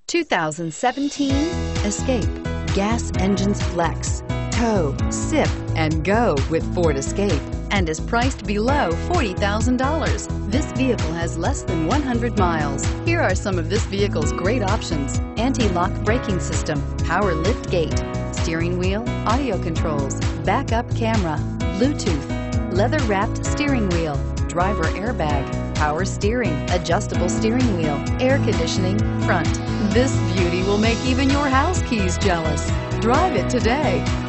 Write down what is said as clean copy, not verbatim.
2017 Escape. Gas engines flex, tow, sip, and go with Ford Escape, and is priced below $40,000. This vehicle has less than 100 miles. Here are some of this vehicle's great options: anti-lock braking system, power lift gate, steering wheel audio controls, backup camera, Bluetooth, leather-wrapped steering wheel, driver airbag, power steering, adjustable steering wheel, air conditioning, front. This beauty will make even your house keys jealous. Drive it today.